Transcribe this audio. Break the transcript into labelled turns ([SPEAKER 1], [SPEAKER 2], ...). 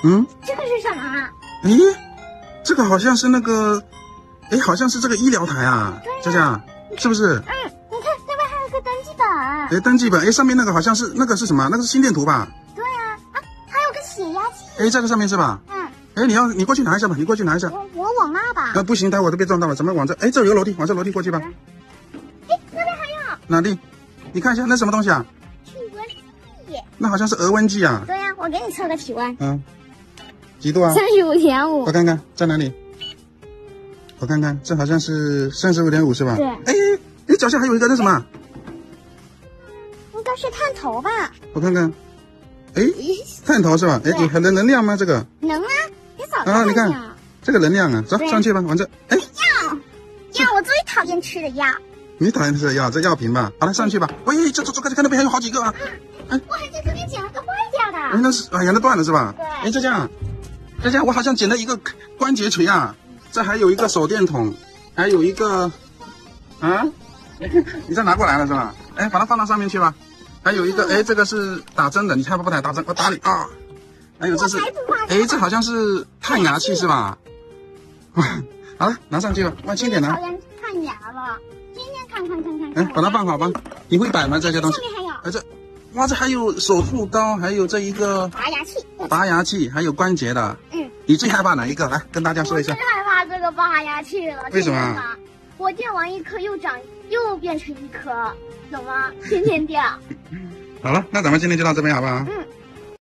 [SPEAKER 1] 嗯，
[SPEAKER 2] 这个是什么啊？
[SPEAKER 1] 诶，这个好像是那个，诶，好像是这个医疗台啊，佳佳，是不是？
[SPEAKER 2] 你看那边还有个登记本。
[SPEAKER 1] 诶，登记本，诶，上面那个好像是那个是什么？那个是心电图吧？
[SPEAKER 2] 对啊，还有个血压计。
[SPEAKER 1] 诶，在这上面是吧？诶，你过去拿一下吧，你过去拿一下。
[SPEAKER 2] 我往那吧。
[SPEAKER 1] 不行，待会儿都被撞到了，怎么往这？诶，这有个楼梯，往这楼梯过去吧。
[SPEAKER 2] 那边还有
[SPEAKER 1] 哪里？你看一下，那什么东西啊？
[SPEAKER 2] 体温计。
[SPEAKER 1] 那好像是额温计啊。
[SPEAKER 2] 对呀，我给你测个体温。
[SPEAKER 1] 几度啊
[SPEAKER 2] 35.5。
[SPEAKER 1] 我看看在哪里？我看看，这好像是35.5是吧？
[SPEAKER 2] 对。
[SPEAKER 1] 哎，你脚下还有一个那什么？
[SPEAKER 2] 应该是探头吧？
[SPEAKER 1] 我看看，哎，探头是吧？哎，还能量吗？这个？
[SPEAKER 2] 能啊，你早看
[SPEAKER 1] 你看这个能量啊，走上去吧，往这。哎，
[SPEAKER 2] 药，我最讨厌吃的药。
[SPEAKER 1] 你讨厌吃的药，这药瓶吧？好了，上去吧。喂，这看那边还有好几个啊！
[SPEAKER 2] 哎，我还在这边捡了个坏掉的。
[SPEAKER 1] 哎，那是那断了是吧？
[SPEAKER 2] 对。
[SPEAKER 1] 哎，佳佳，我好像捡了一个关节锤啊，这还有一个手电筒，还有一个你再拿过来了是吧？哎，把它放到上面去吧。还有一个，哎，这个是打针的，你看不打针，我打你啊！还有这是，哎，这好像是探牙器是吧？好了，拿上去吧，慢轻点拿。
[SPEAKER 2] 讨厌看牙了，天天看。
[SPEAKER 1] 哎，把它放好吧。你会摆吗？这些东西？
[SPEAKER 2] 上面还有。
[SPEAKER 1] 哇，这还有手术刀，还有这一个拔牙器，还有关节的。你最害怕哪一个？来跟大家说一下。
[SPEAKER 2] 我最害怕这个拔牙器了。
[SPEAKER 1] 为什么？
[SPEAKER 2] 我见完一颗又变成一颗，懂吗？天天掉。
[SPEAKER 1] 好了，那咱们今天就到这边好不好？